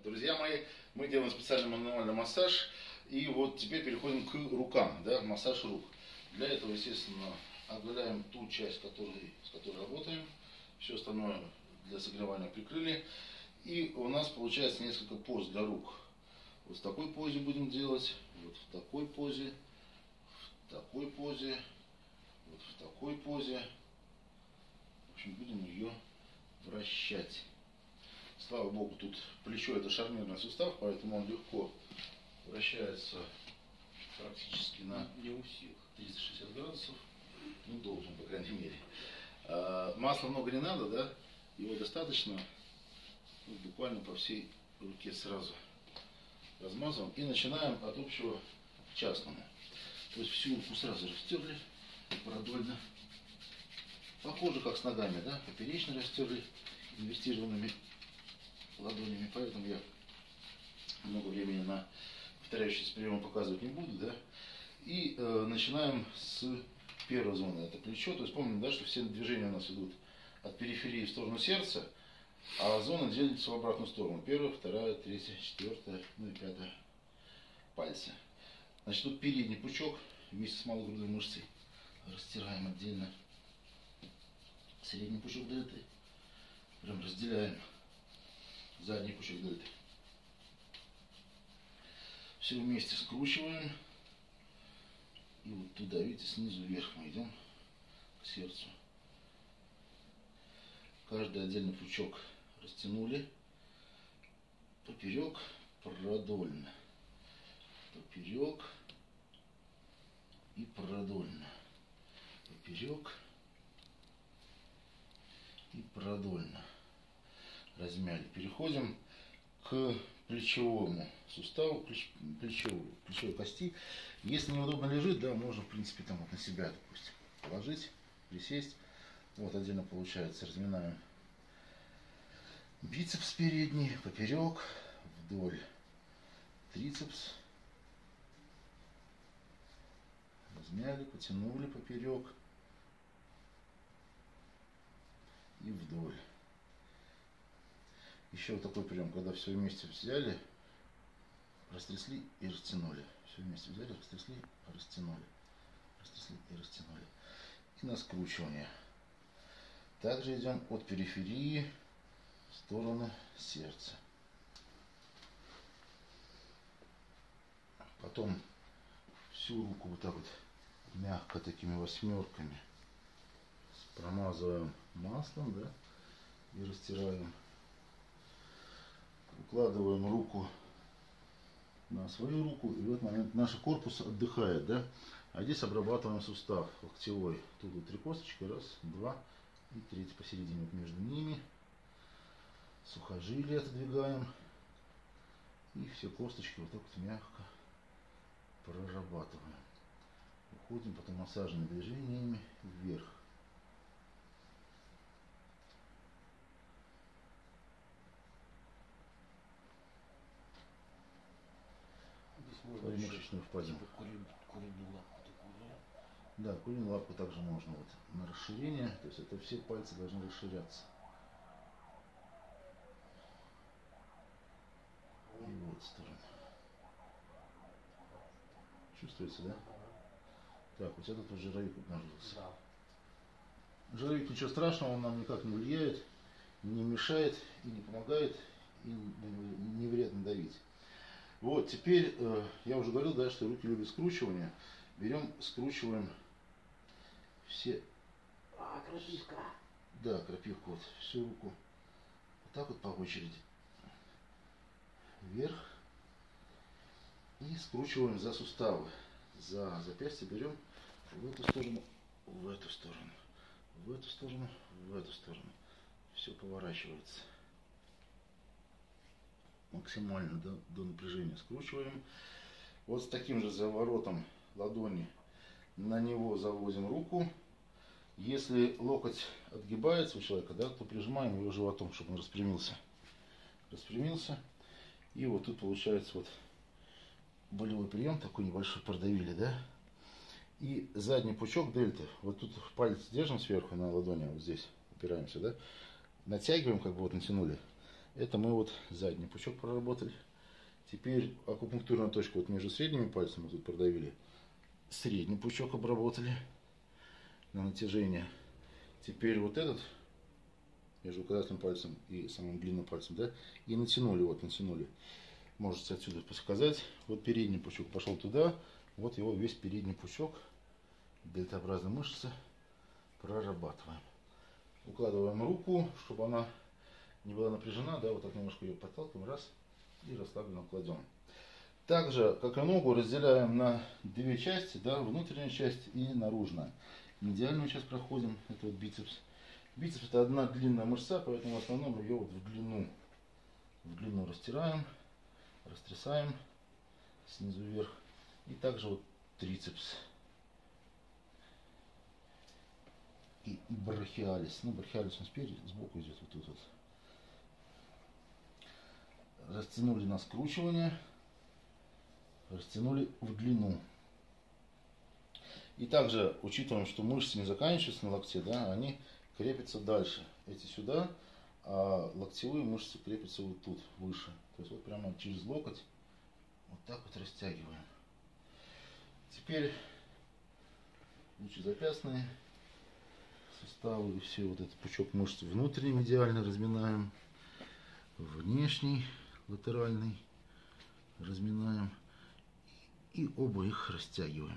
Друзья мои, мы делаем специальный мануальный массаж. И вот теперь переходим к рукам, да, массаж рук. Для этого, естественно, оголяем ту часть, с которой работаем. Все остальное для согревания прикрыли. И у нас получается несколько поз для рук. Вот в такой позе будем делать, вот в такой позе, в такой позе, вот в такой позе. В общем, будем ее вращать. Слава богу, тут плечо это шарнирный сустав, поэтому он легко вращается практически на 360 градусов. Ну, должен, по крайней мере. Масла много не надо, да? Его достаточно. Вот буквально по всей руке сразу размазываем. И начинаем от общего к частному. То есть всю руку сразу растерли продольно. Похоже, как с ногами, да? Поперечно растерли инвестированными ладонями. Поэтому я много времени на повторяющийся прием показывать не буду, да? И начинаем с первой зоны. Это плечо. То есть помним, да, что все движения у нас идут от периферии в сторону сердца, а зона делится в обратную сторону. Первая, вторая, третья, четвертая, ну и пятая пальцы. Значит, тут передний пучок вместе с малогрудной мышцей растираем отдельно. Средний пучок дельты прям разделяем. Задний пучок дельты. Все вместе скручиваем. И вот туда, видите, снизу вверх мы идем к сердцу. Каждый отдельный пучок растянули. Поперек, продольно. Поперек и продольно. Поперек и продольно. Размяли. Переходим к плечевому суставу, плечевой кости. Если неудобно лежит, да, можно, в принципе, там вот на себя, допустим, положить, присесть. Вот отдельно получается. Разминаем бицепс передний, поперек, вдоль трицепс. Размяли, потянули поперек и вдоль. Еще вот такой прием, когда все вместе взяли, растрясли и растянули. Все вместе взяли, растрясли, растянули. Растрясли и растянули. И на скручивание. Также идем от периферии в сторону сердца. Потом всю руку вот так вот мягко такими восьмерками промазываем маслом, да, и растираем. Укладываем руку на свою руку, и в этот момент наш корпус отдыхает, да, а здесь обрабатываем сустав локтевой. Тут вот 3 косточки, раз, два и третья посередине, вот между ними. Сухожилия отодвигаем и все косточки вот так вот мягко прорабатываем. Уходим потом массажными движениями вверх. Мышечную впадину. Куриную лапку такую, да? Да, куриную лапку также можно вот на расширение. То есть это все пальцы должны расширяться. И вот сторону. Чувствуется, да? Так, у тебя тут уже жировик обнаружился. Да. Жировик ничего страшного, он нам никак не влияет, не мешает и не помогает, и не вредно давить. Вот, теперь, я уже говорил, да, что руки любят скручивание. Берем, скручиваем все. Крапивка. Да, крапивку, вот, всю руку. Вот так вот по очереди. Вверх. И скручиваем за суставы. За запястье берем в эту сторону, в эту сторону, в эту сторону, в эту сторону. Все поворачивается. Максимально до напряжения скручиваем. Вот с таким же заворотом ладони на него заводим руку. Если локоть отгибается у человека, да, то прижимаем его животом, чтобы он распрямился. Распрямился. И вот тут получается вот болевой прием, такой небольшой, продавили, да. И задний пучок дельты. Вот тут палец держим сверху на ладони, вот здесь упираемся, да. Натягиваем, как бы вот натянули. Это мы вот задний пучок проработали. Теперь акупунктурная точка вот между средними пальцами тут продавили. Средний пучок обработали на натяжение. Теперь вот этот между указательным пальцем и самым длинным пальцем, да, и натянули, вот натянули. Можете отсюда показать. Вот передний пучок пошел туда, вот его весь передний пучок дельтообразной мышцы прорабатываем. Укладываем руку, чтобы она не была напряжена, да, вот так немножко ее подталкиваем, раз, и расслабленно кладем. Также, как и ногу, разделяем на две части, да, внутренняя часть и наружная. Медиальную часть проходим, это вот бицепс. Бицепс это одна длинная мышца, поэтому в основном ее вот в длину растираем, растрясаем снизу вверх. И также вот трицепс и брахиалис. Ну, брахиалис он спереди, сбоку идет вот тут вот. Растянули на скручивание, растянули в длину. И также учитываем, что мышцы не заканчиваются на локте, да, они крепятся дальше. Эти сюда, а локтевые мышцы крепятся вот тут, выше. То есть вот прямо через локоть вот так вот растягиваем. Теперь лучезапястные суставы и все вот этот пучок мышц внутренний медиально разминаем, внешний латеральный разминаем и оба их растягиваем.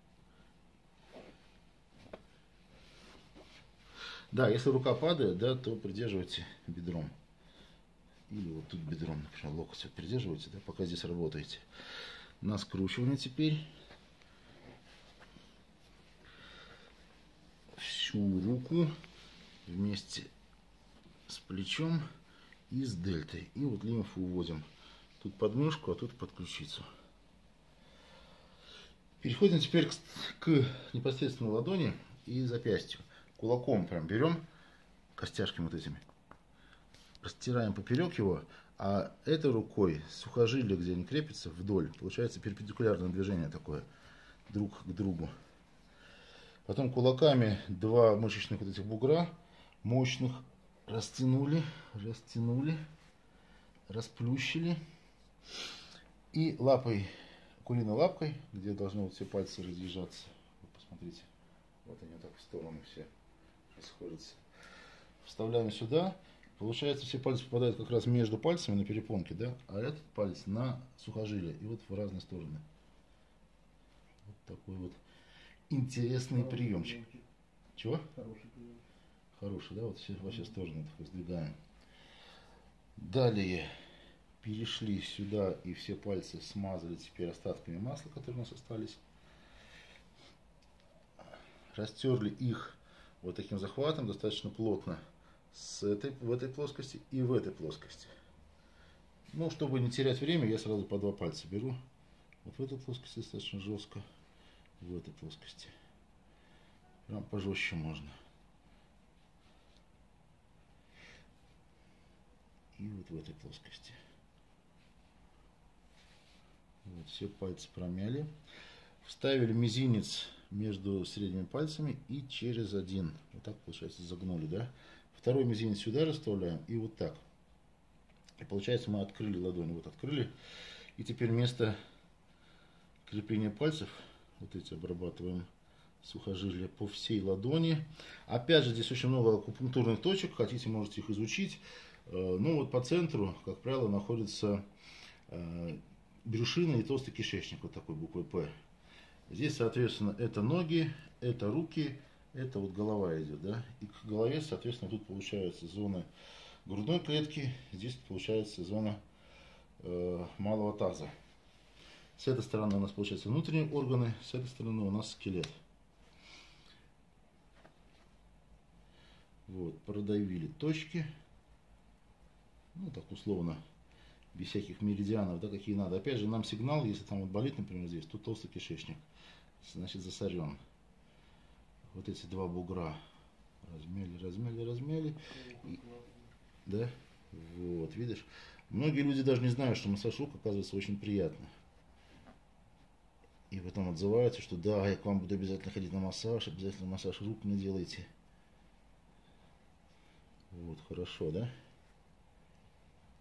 Да, если рука падает, да, то придерживайте бедром. Или вот тут бедром, например, локоть вот придерживайте, да, пока здесь работаете. На скручивание теперь. Всю руку вместе с плечом и с дельтой. И вот лимфу уводим. Тут под мышку, а тут под ключицу. Переходим теперь к непосредственно ладони и запястью. Кулаком прям берем, костяшками вот этими, растираем поперек его, а этой рукой сухожилие, где они крепятся, вдоль. Получается перпендикулярное движение такое, друг к другу. Потом кулаками два мышечных вот этих бугра, мощных, растянули, расплющили. И лапой, куриной лапкой, где должны вот все пальцы разъезжаться, вот посмотрите, вот они вот так в сторону все расходятся. Вставляем сюда. Получается, все пальцы попадают как раз между пальцами на перепонке, да, а этот палец на сухожилие. И вот в разные стороны. Вот такой вот интересный приемчик. Чего? Хороший прием. Хороший, да, вот все, во все стороны так сдвигаем. Далее перешли сюда и все пальцы смазали теперь остатками масла, которые у нас остались. Растерли их вот таким захватом достаточно плотно в этой плоскости и в этой плоскости. Ну, чтобы не терять время, я сразу по два пальца беру. Вот в этой плоскости достаточно жестко, в этой плоскости. Прям пожестче можно. И вот в этой плоскости. Вот, все пальцы промяли. Вставили мизинец между средними пальцами и через один. Вот так, получается, загнули, да? Второй мизинец сюда расставляем и вот так. И получается, мы открыли ладонь. Вот открыли. И теперь вместо крепления пальцев, вот эти обрабатываем сухожилия по всей ладони. Опять же, здесь очень много акупунктурных точек. Хотите, можете их изучить. Ну вот по центру, как правило, находится брюшина и толстый кишечник. Вот такой буквой П. Здесь, соответственно, это ноги, это руки, это вот голова идет, да. И к голове, соответственно, тут получается зона грудной клетки. Здесь получается зона малого таза. С этой стороны у нас получается внутренние органы, с этой стороны у нас скелет. Вот, продавили точки. Ну, так условно, без всяких меридианов, да, какие надо. Опять же, нам сигнал, если там вот болит, например, здесь, тут толстый кишечник, значит, засорен. Вот эти два бугра размяли. И, да, вот, видишь. Многие люди даже не знают, что массаж рук, оказывается, очень приятно. И потом отзываются, что да, я к вам буду обязательно ходить на массаж, обязательно массаж рук мне делайте. Вот, хорошо, да?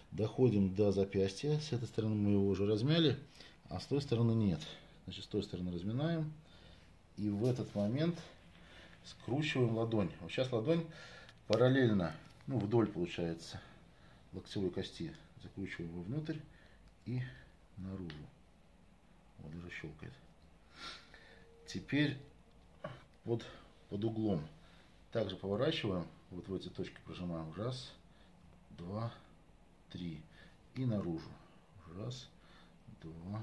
доходим до запястья. С этой стороны мы его уже размяли, а с той стороны нет. Значит, с той стороны разминаем. И в этот момент скручиваем ладонь. Вот сейчас ладонь параллельно, ну, вдоль получается, локтевой кости. Закручиваем его внутрь и наружу. Вот уже щелкает. Теперь под углом также поворачиваем. Вот в эти точки прожимаем. Раз, два, три. И наружу. Раз, два,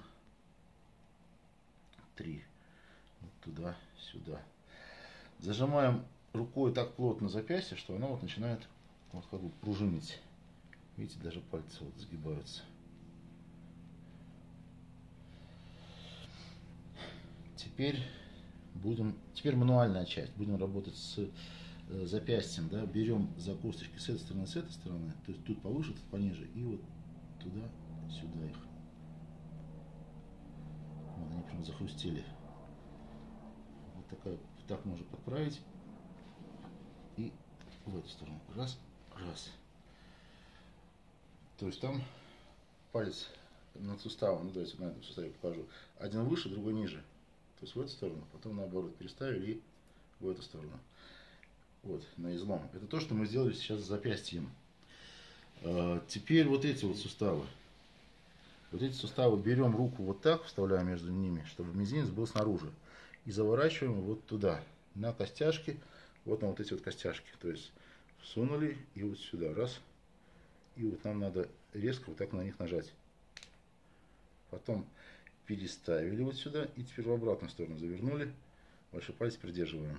три. Вот туда, сюда. Зажимаем рукой так плотно запястье, что оно вот начинает вот как бы пружинить. Видите, даже пальцы вот сгибаются. Теперь мануальная часть. Будем работать с запястьем, да, берем за косточки с этой стороны, то есть тут повыше, тут пониже, и вот туда, сюда их. Вот они прям захрустели. Вот так можно подправить. И в эту сторону. Раз, раз. То есть там палец над суставом, ну давайте на этом суставе покажу. Один выше, другой ниже. То есть в эту сторону, потом наоборот переставили и в эту сторону. Вот, на излом. Это то, что мы сделали сейчас с запястьем. Теперь вот эти вот суставы. Вот эти суставы берем руку вот так, вставляем между ними, чтобы мизинец был снаружи. И заворачиваем вот туда, на костяшки, вот на вот эти вот костяшки. То есть всунули и вот сюда, раз. И вот нам надо резко вот так на них нажать. Потом переставили вот сюда и теперь в обратную сторону завернули. Большой палец придерживаем.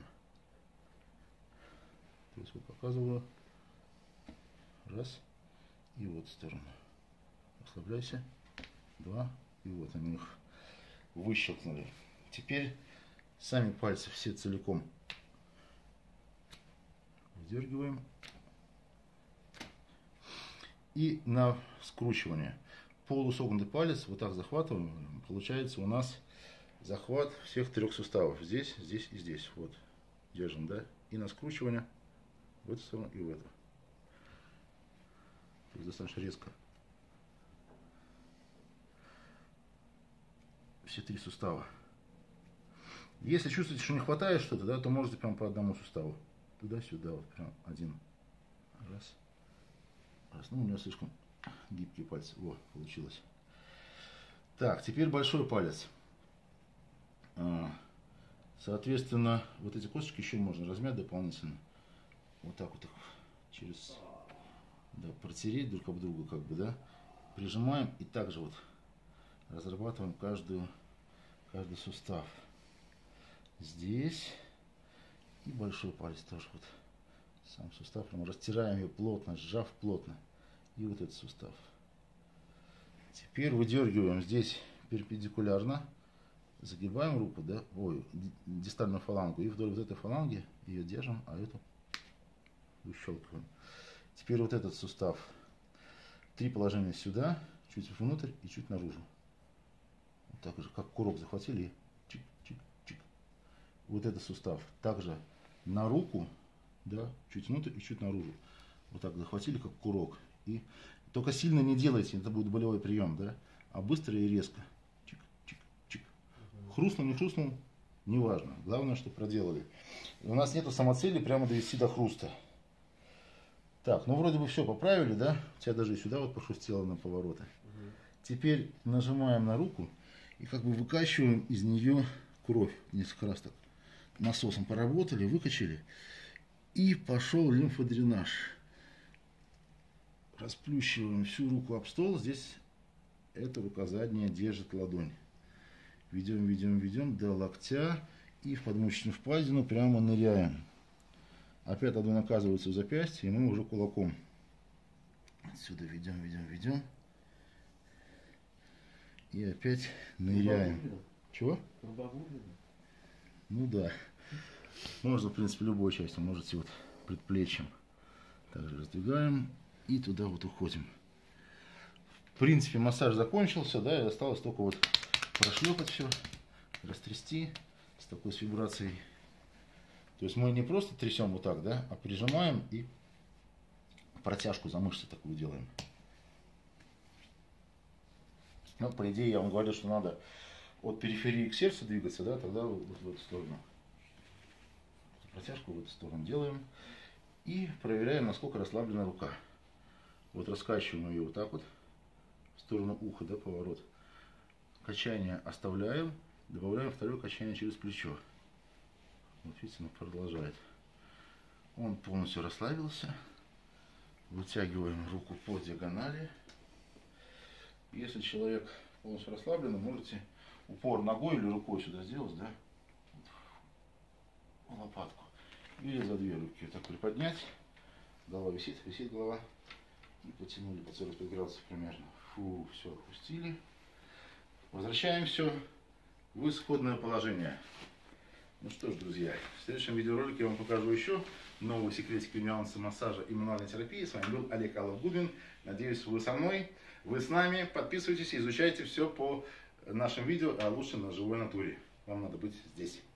То есть вот показываю. Раз. И вот в сторону. Расслабляйся. Два. И вот они их выщелкнули. Теперь сами пальцы все целиком выдергиваем. И на скручивание. Полусогнутый палец вот так захватываем. Получается у нас захват всех трех суставов. Здесь, здесь и здесь. Вот. Держим, да? И на скручивание в эту сторону и в эту. То есть достаточно резко. Все три сустава. Если чувствуете, что не хватает что-то, да, то можете прям по одному суставу. Туда-сюда, вот прям один. Раз. Раз. Ну, у меня слишком гибкие пальцы. Во, получилось. Так, теперь большой палец. Соответственно, вот эти косточки еще можно размять дополнительно. Вот так вот их через, да, протереть друг об друга, как бы, да. Прижимаем и также вот разрабатываем каждый сустав. Здесь и большой палец тоже вот. Сам сустав прям растираем ее плотно, сжав плотно. И вот этот сустав. Теперь выдергиваем здесь перпендикулярно. Загибаем руку, да, дистальную фалангу. И вдоль вот этой фаланги ее держим, а эту выщелкиваем. Теперь вот этот сустав. Три положения сюда, чуть внутрь и чуть наружу. Вот так же, как курок захватили и чик-чик-чик. Вот этот сустав также на руку, да, чуть внутрь и чуть наружу. Вот так захватили, как курок. И только сильно не делайте, это будет болевой прием, да, а быстро и резко. Чик-чик-чик. Хрустнул, не хрустнул, неважно. Главное, что проделали. У нас нету самоцели прямо довести до хруста. Так, ну вроде бы все поправили, да? У тебя даже и сюда вот пошустело на повороты. Теперь нажимаем на руку и как бы выкачиваем из нее кровь. Несколько раз так насосом поработали, выкачали. И пошел лимфодренаж. Расплющиваем всю руку об стол. Здесь эта рука задняя держит ладонь. Ведем, ведем, ведем до локтя. И в подмышечную впадину прямо ныряем. Опять ладонь оказывается в запястье, и мы уже кулаком. Отсюда ведем, ведем, ведем. И опять ныряем. Чего? Ну да. Можно, в принципе, любой частью. Можете вот предплечьем. Также раздвигаем. И туда вот уходим. В принципе, массаж закончился, да, и осталось только вот прошлепать все, растрясти с такой с вибрацией. То есть мы не просто трясем вот так, да, а прижимаем и протяжку за мышцы такую делаем. Но, по идее, я вам говорил, что надо от периферии к сердцу двигаться, да, тогда вот в эту сторону. Протяжку в эту сторону делаем. И проверяем, насколько расслаблена рука. Вот раскачиваем ее вот так вот, в сторону уха, да, поворот. Качание оставляем, добавляем второе качание через плечо. Вот видите, оно продолжает. Он полностью расслабился. Вытягиваем руку по диагонали. Если человек полностью расслаблен, можете упор ногой или рукой сюда сделать, да, в лопатку. Или за две руки вот так приподнять. Голова висит, висит голова. И потянули по 45 градусов примерно. Фу, все, опустили. Возвращаем все в исходное положение. Ну что ж, друзья, в следующем видеоролике я вам покажу еще новые секретики и нюансы массажа и мануальной терапии. С вами был Олег Алов-Губин. Надеюсь, вы со мной, вы с нами. Подписывайтесь и изучайте все по нашим видео, а лучше на живой натуре. Вам надо быть здесь.